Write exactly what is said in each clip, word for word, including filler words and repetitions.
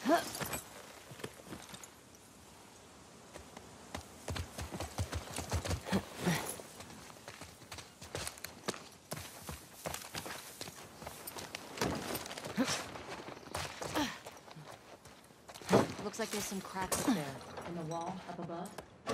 Looks like there's some cracks up there. In the wall, up above.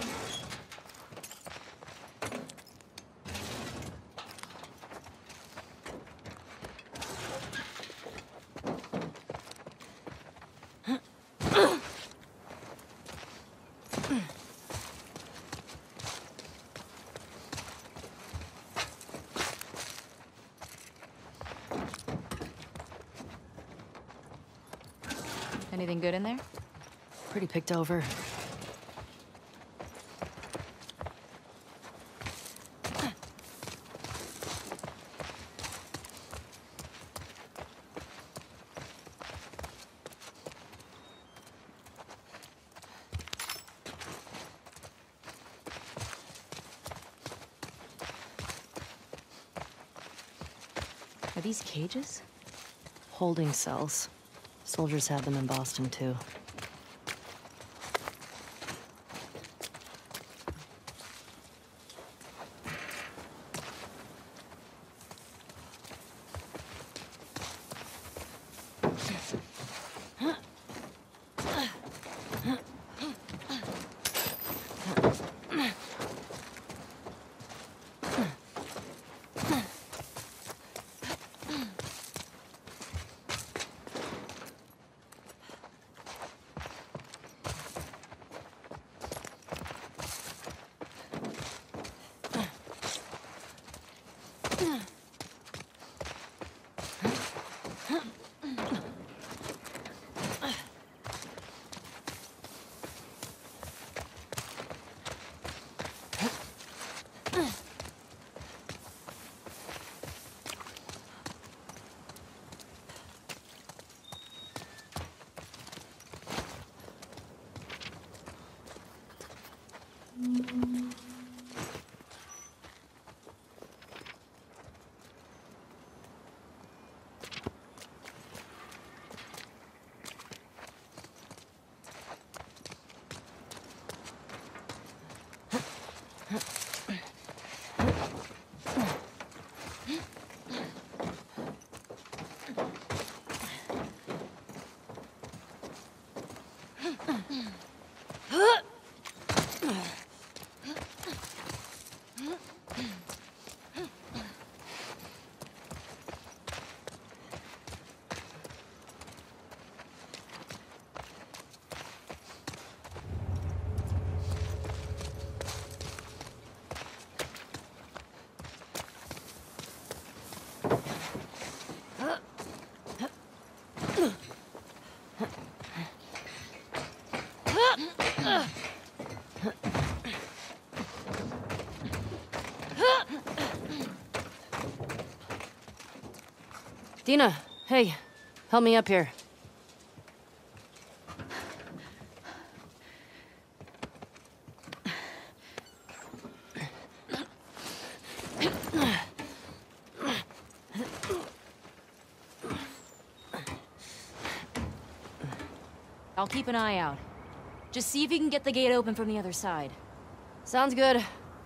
Anything good in there? Pretty picked over. Are these cages? Holding cells. Soldiers had them in Boston, too. Dina, hey, help me up here. I'll keep an eye out. Just see if you can get the gate open from the other side. Sounds good.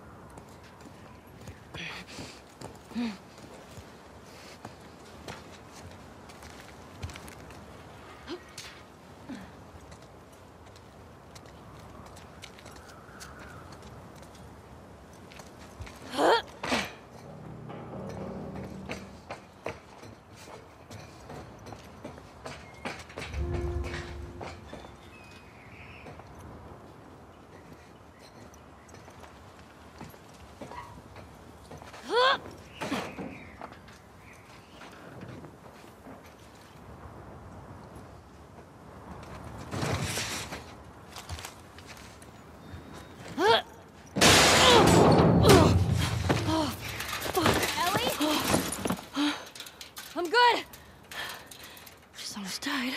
Died.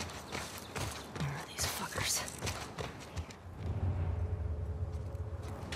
Where are these fuckers?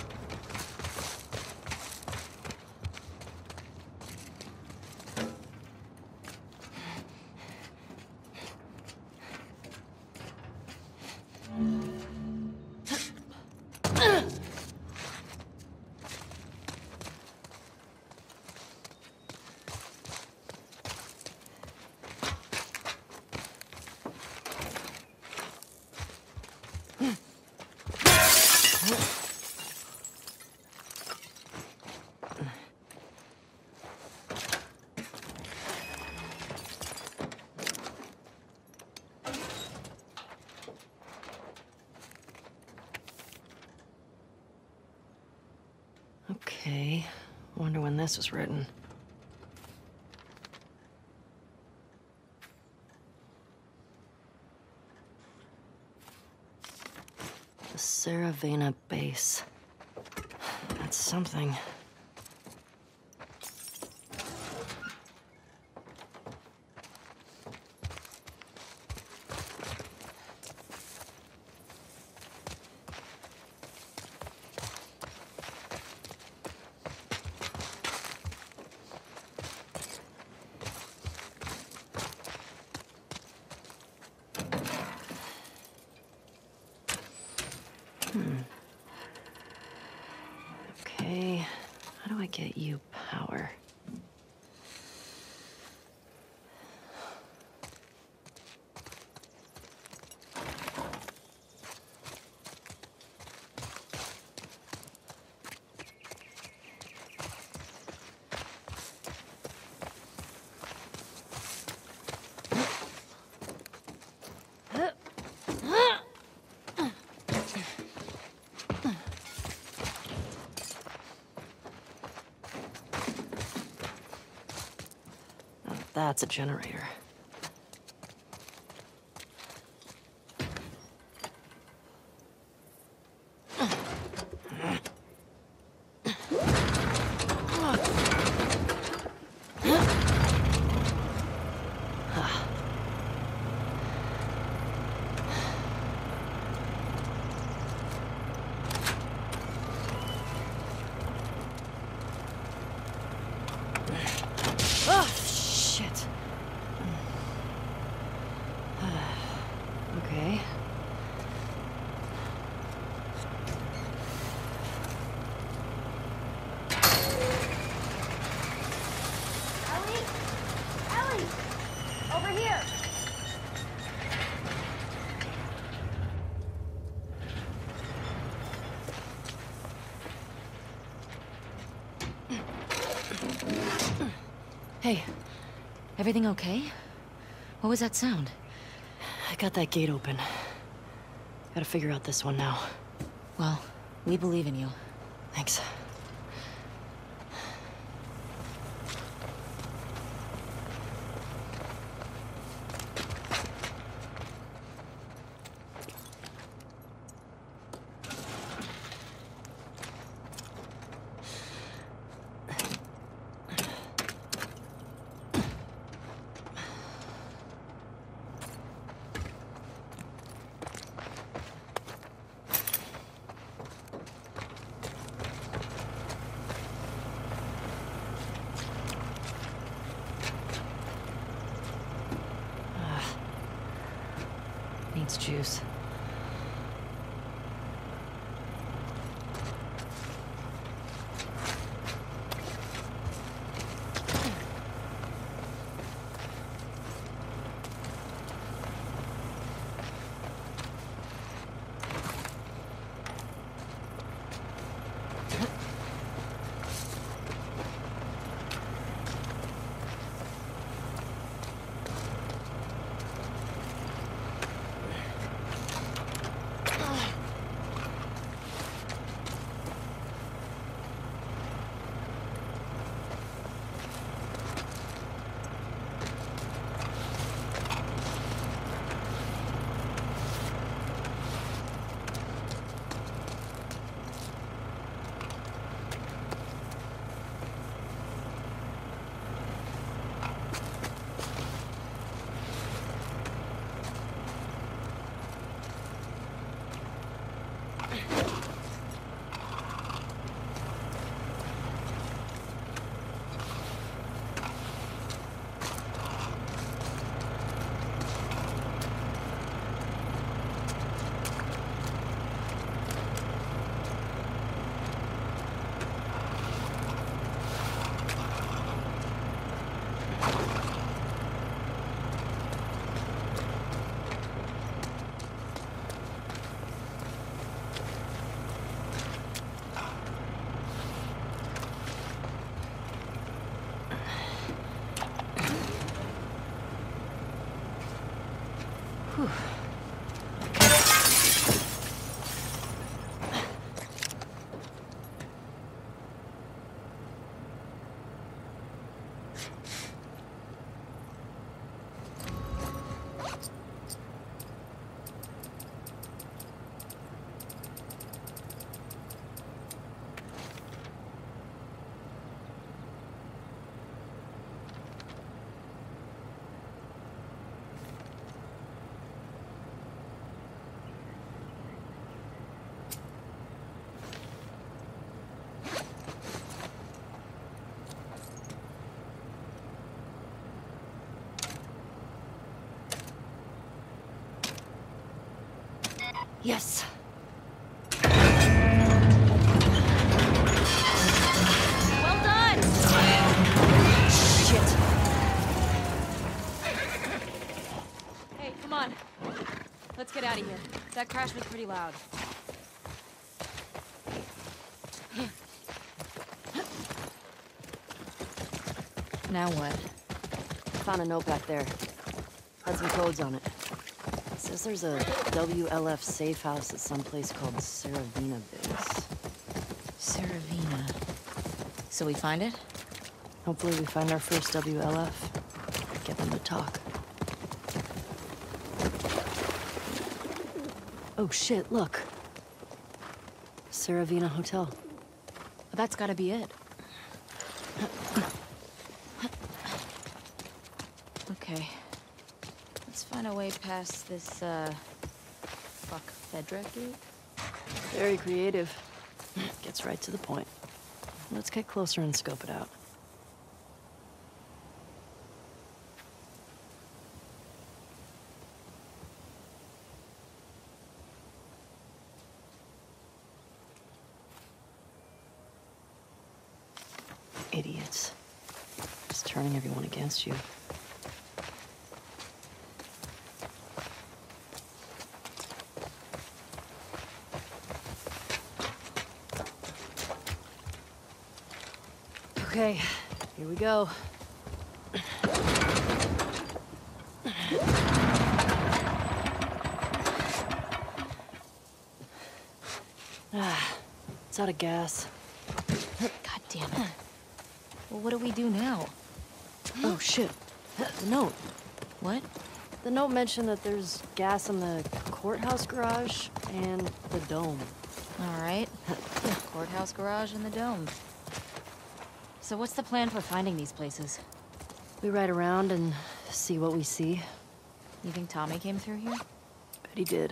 Okay. Wonder when this was written. The Saravena base. That's something. Hmm. Okay, how do I get you power? That's a generator. Oh, shit. Okay. Ellie? Ellie! Over here! Hey, everything okay? What was that sound? I got that gate open. Gotta figure out this one now. Well, we believe in you. Thanks. Needs juice. Yes. Well done! Shit. Hey, come on. Let's get out of here. That crash was pretty loud. Now what? Found a note back there. Had some codes on it. It says there's a W L F safe house at some place called Saravina Base. Saravina. So we find it? Hopefully we find our first W L F. Get them to talk. Oh shit, look. Saravina Hotel. That's gotta be it. Okay. Let's find a way past this, uh... fuck, Fedra gate? Very creative. Gets right to the point. Let's get closer and scope it out. Idiots. Just turning everyone against you. Okay, here we go. Ah, it's out of gas. God damn it. Well, what do we do now? Oh, shit. The note. What? The note mentioned that there's gas in the courthouse garage and the dome. All right. Courthouse garage and the dome. So what's the plan for finding these places? We ride around and see what we see. You think Tommy came through here? Bet he did.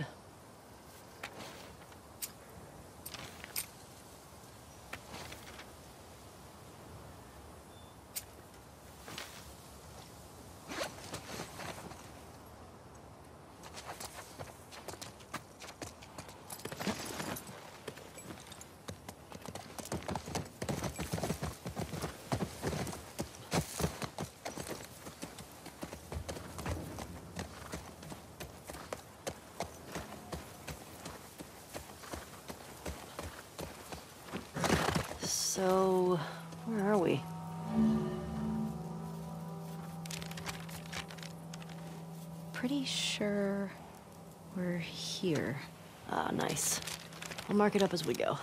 So, where are we? Pretty sure we're here. Ah, nice. I'll mark it up as we go.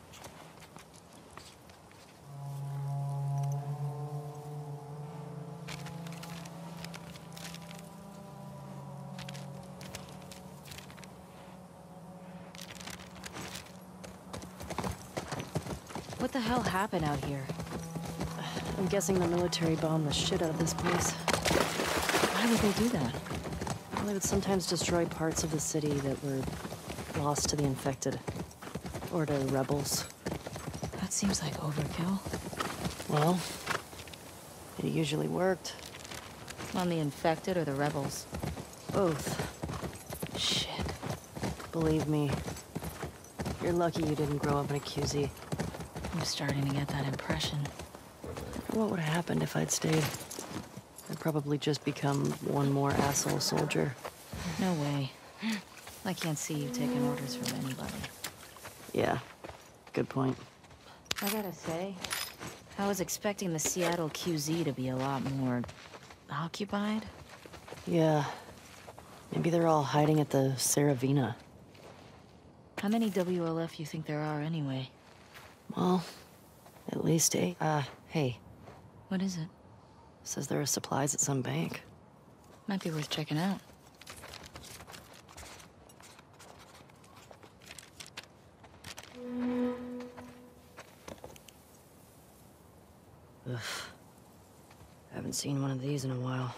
What the hell happened out here? I'm guessing the military bombed the shit out of this place. Why would they do that? Well, they would sometimes destroy parts of the city that were lost to the infected. Or to rebels. That seems like overkill. Well, it usually worked. On the infected or the rebels? Both. Shit. Believe me, you're lucky you didn't grow up in a Q Z. I'm starting to get that impression. What would have happened if I'd stayed? I'd probably just become one more asshole soldier. No way. I can't see you taking orders from anybody. Yeah, good point. I gotta say, I was expecting the Seattle Q Z to be a lot more occupied. Yeah, maybe they're all hiding at the Saravina. How many W L F you think there are anyway? Well, at least eight. Uh, hey. What is it? Says there are supplies at some bank. Might be worth checking out. Ugh. Haven't seen one of these in a while.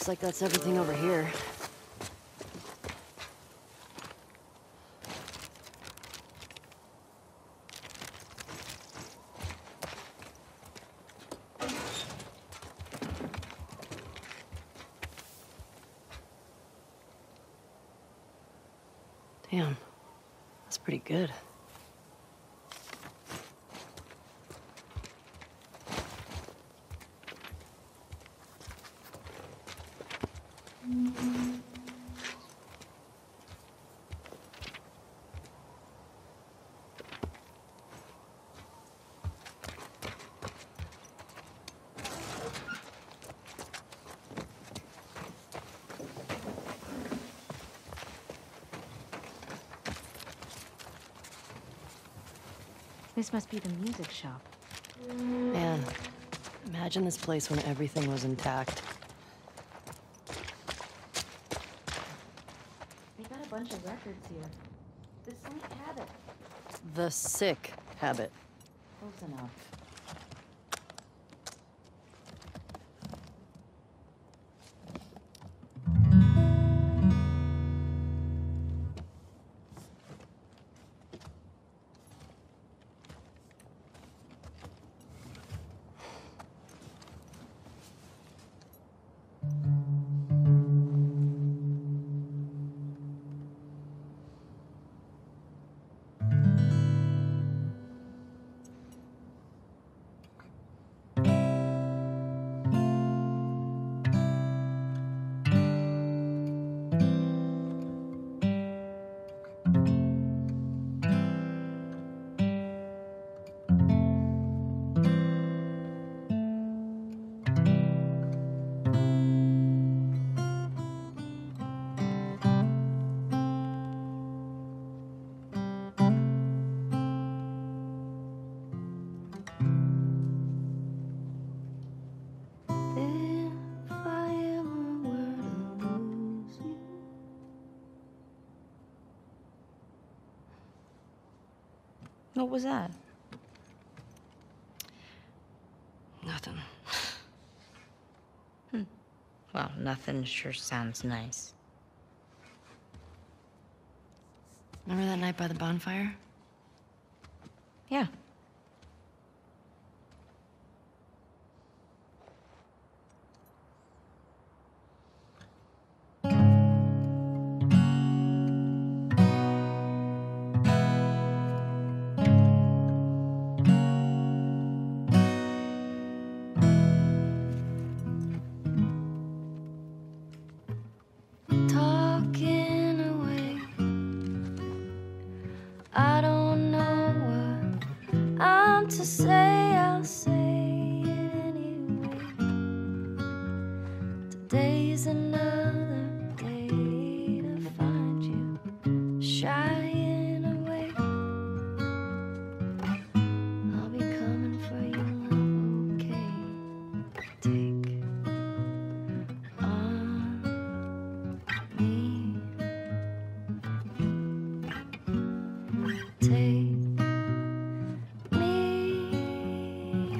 Looks like that's everything over here. Damn, that's pretty good. This must be the music shop. Man, imagine this place when everything was intact. They got a bunch of records here. The Sleep Habit. The Sick Habit. Close enough. What was that? Nothing. Hmm. Well, nothing sure sounds nice. Remember that night by the bonfire? Yeah. Talking away. I don't know what I'm to say. I'll say it anyway. Today's another day to find you shying away. I'll be coming for you, love, okay? Take on me. Take me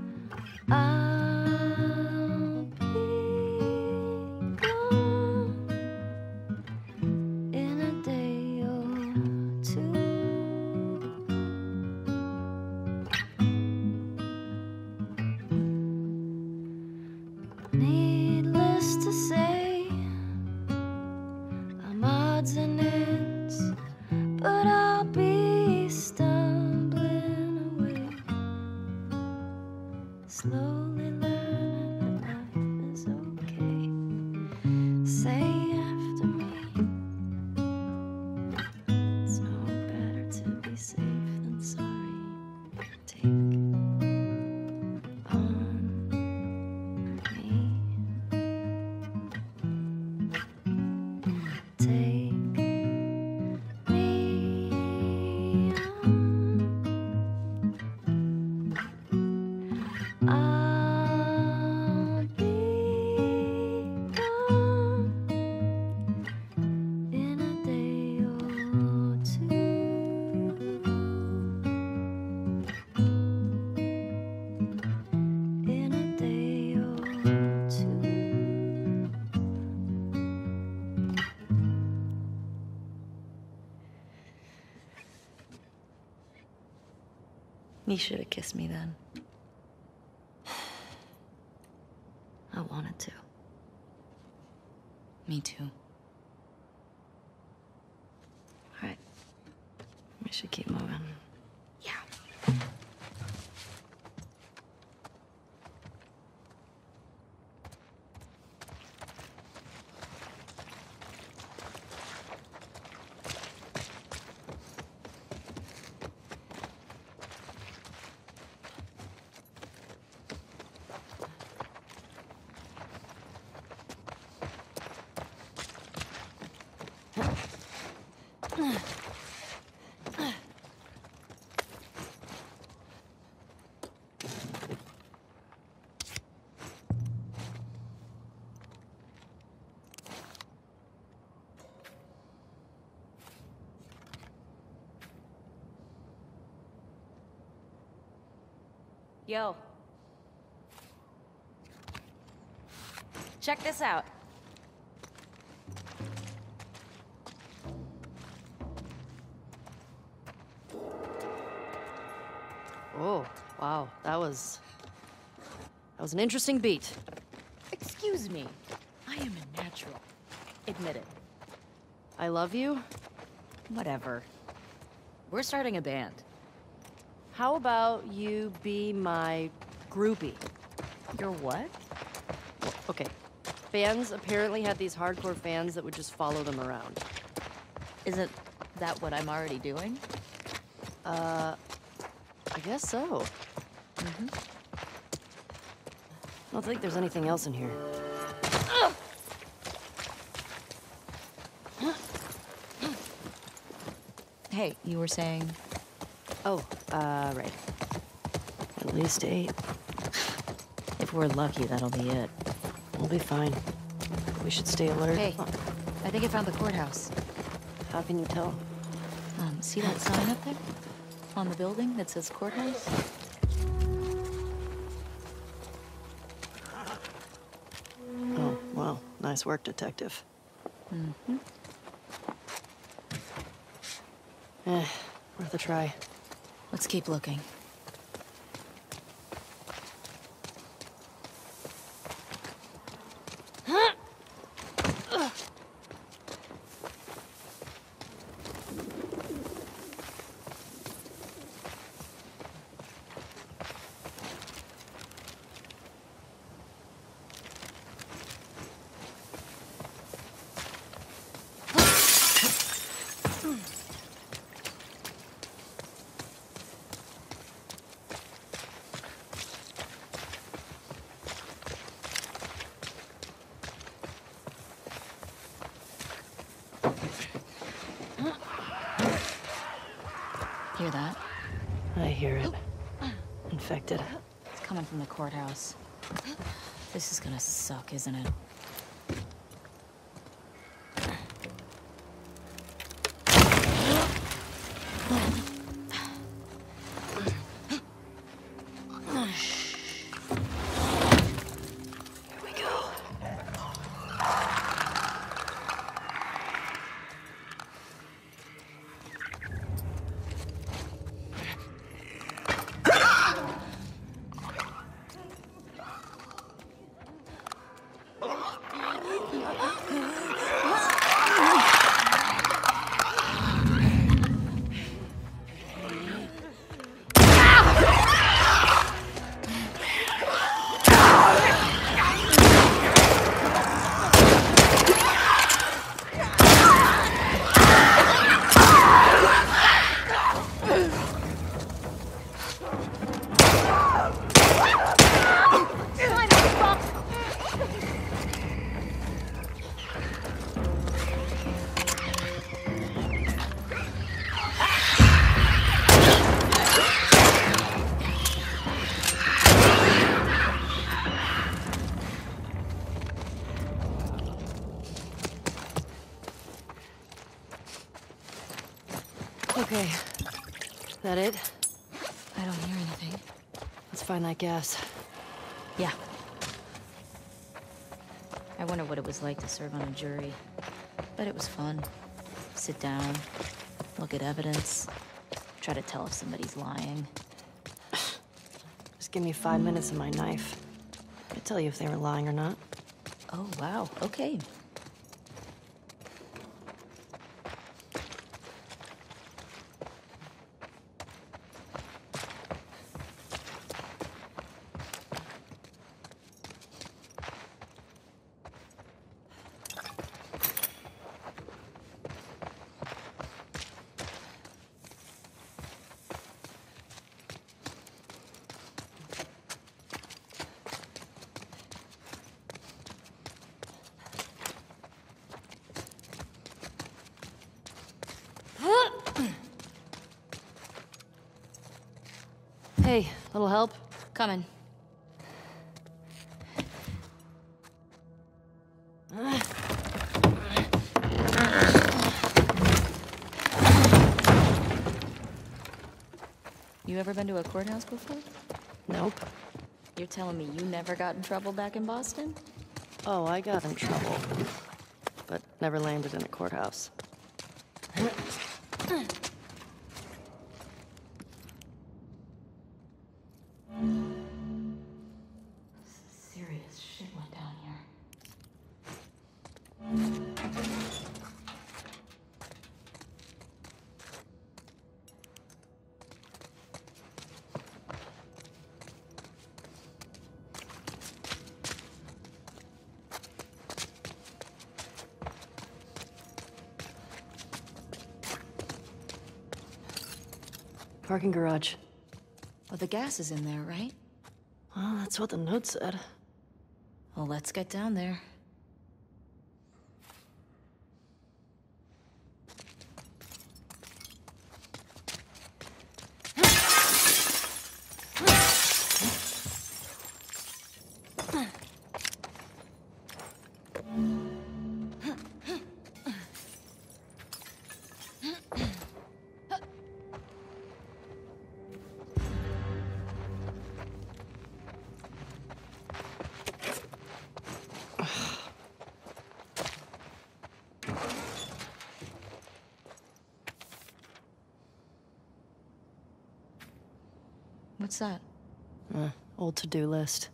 on. I'll be gone. You should have kissed me then. I wanted to. Me too. All right. We should keep moving. Yeah. Yo. Check this out. Oh, wow. That was... That was an interesting beat. Excuse me. I am a natural. Admit it. I love you? Whatever. We're starting a band. How about you be my groupie? You're what? Well, okay. Fans apparently had these hardcore fans that would just follow them around. Isn't that what I'm already doing? Uh, I guess so. Mm-hmm. I don't think there's anything else in here. Hey, you were saying... Oh, uh, right. At least eight. If we're lucky, that'll be it. We'll be fine. We should stay alert. Hey, I think I found the courthouse. How can you tell? Um, see that sign up there? On the building that says courthouse? Oh, well, nice work, detective. Mm-hmm. Eh, worth a try. Let's keep looking. Hear that? I hear it. Infected. It's coming from the courthouse. This is gonna suck, isn't it? Here we go. Okay. That it? I don't hear anything. Let's find that gas. Yeah. I wonder what it was like to serve on a jury. But it was fun. Sit down, look at evidence, try to tell if somebody's lying. Just give me five minutes and my knife. I'd tell you if they were lying or not. Oh, wow. Okay. Hey, little help? Coming. You ever been to a courthouse before? Nope. You're telling me you never got in trouble back in Boston? Oh, I got in trouble. But never landed in a courthouse. Serious shit went down here. Parking garage. Well, the gas is in there, right? Well, that's what the note said. Well, let's get down there. What's that? Uh, old to-do list.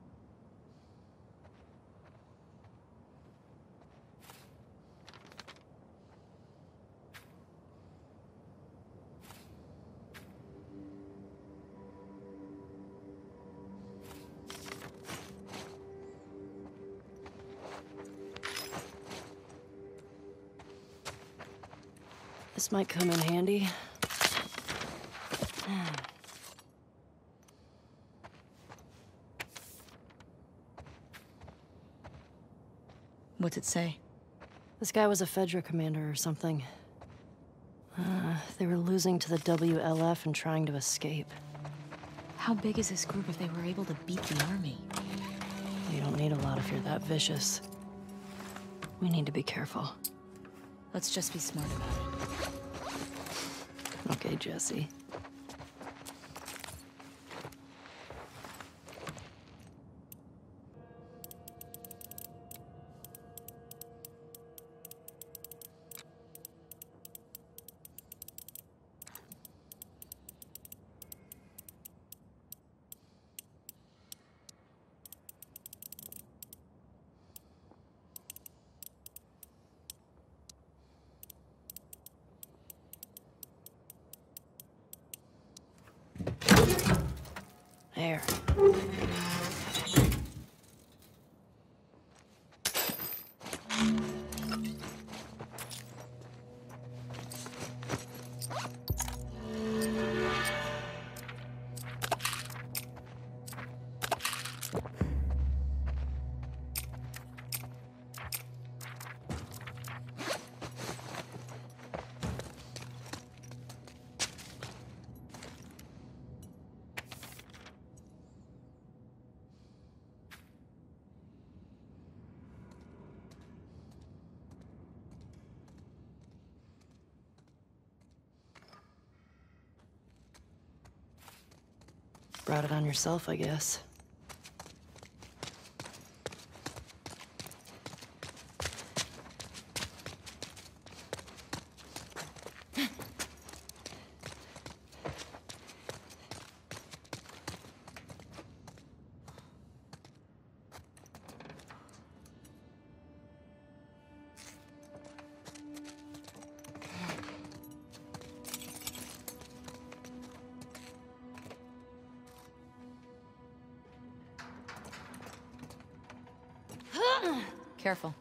This might come in handy. What's it say? This guy was a Fedra commander or something. Uh, they were losing to the W L F and trying to escape. How big is this group if they were able to beat the army? You don't need a lot if you're that vicious. We need to be careful. Let's just be smart about it. Okay, Jesse. There. Brought it on yourself, I guess. Careful.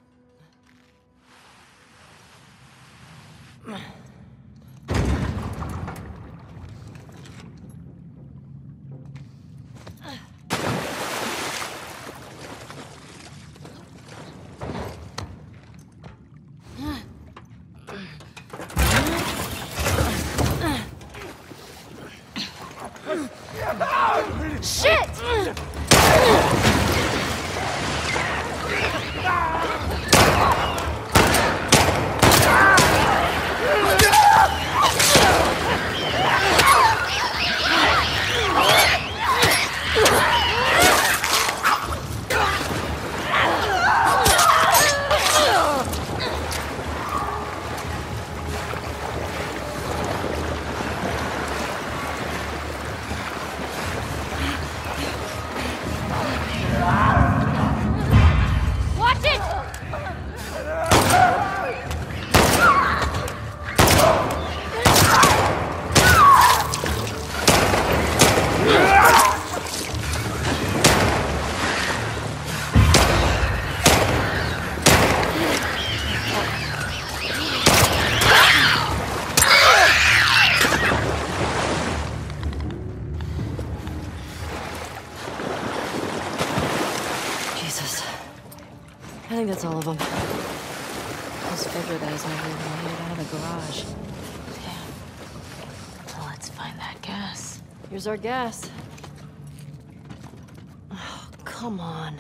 Shit! Watch it! Jesus. I think that's all of them. Those Fedra guys never even made it out of the garage. Damn. Well, let's find that gas. Here's our gas. Oh, come on.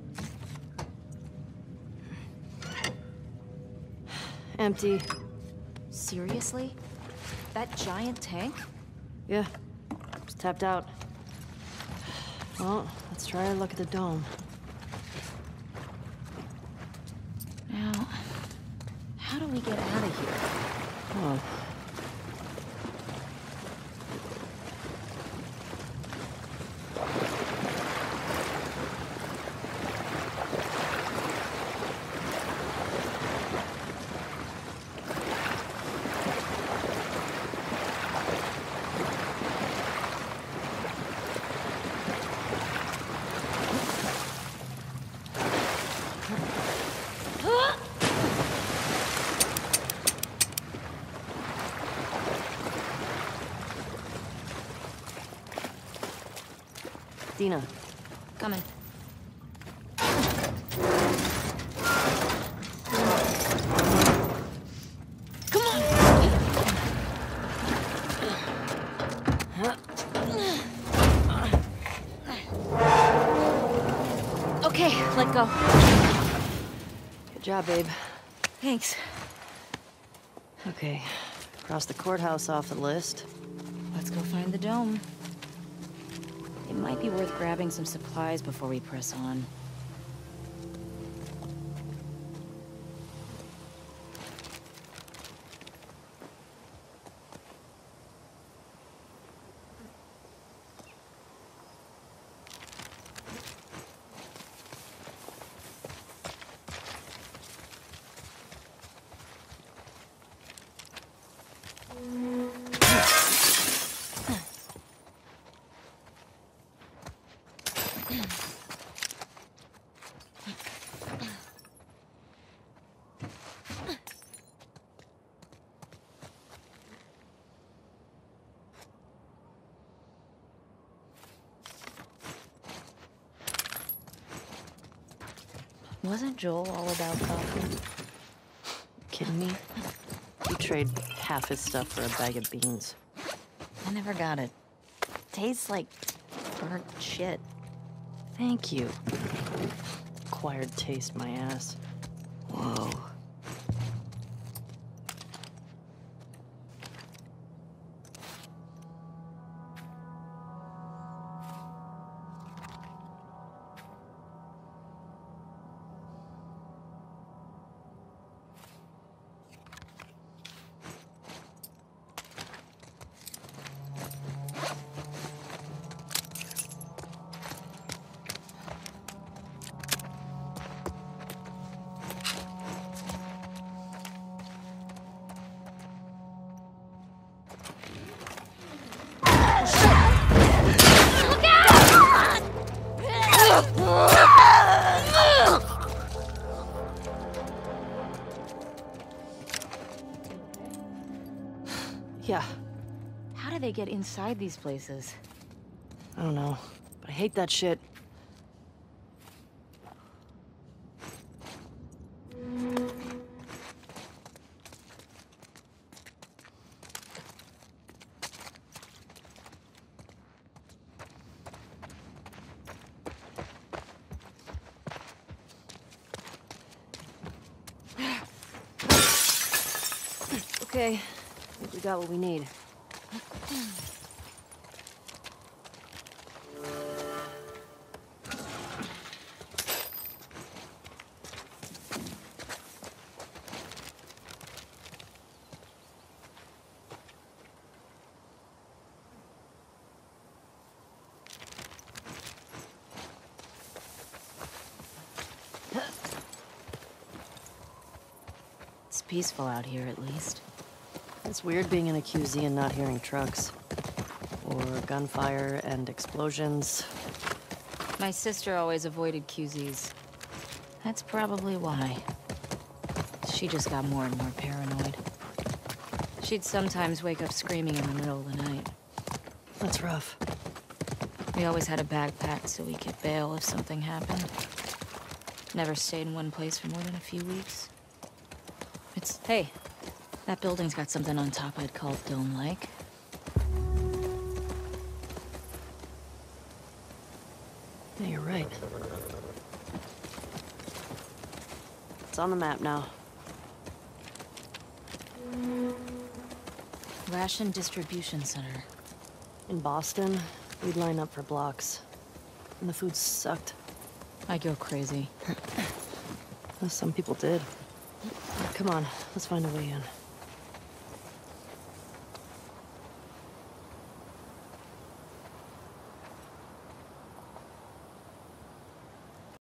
Empty. Seriously? That giant tank? Yeah. It's tapped out. Well, let's try a look at the dome. Now, how do we get out of here? Oh. Dina. Coming. Come on! Okay, let go. Good job, babe. Thanks. Okay, cross the courthouse off the list. Let's go find the dome. It might be worth grabbing some supplies before we press on. Wasn't Joel all about coffee? Kidding me? You trade half his stuff for a bag of beans. I never got it. Tastes like burnt shit. Thank you. Acquired taste, my ass. Whoa. Yeah, How do they get inside these places? I don't know, but I hate that shit. Okay, I think we got what we need. It's peaceful out here, at least. It's weird being in a Q Z and not hearing trucks. Or gunfire and explosions. My sister always avoided Q Zs. That's probably why. She just got more and more paranoid. She'd sometimes wake up screaming in the middle of the night. That's rough. We always had a bag packed so we could bail if something happened. Never stayed in one place for more than a few weeks. It's... Hey, that building's got something on top I'd call dome-like. Yeah, you're right. It's on the map now. Ration Distribution Center. In Boston, we'd line up for blocks. And the food sucked. I'd go crazy. Some people did. Come on, let's find a way in.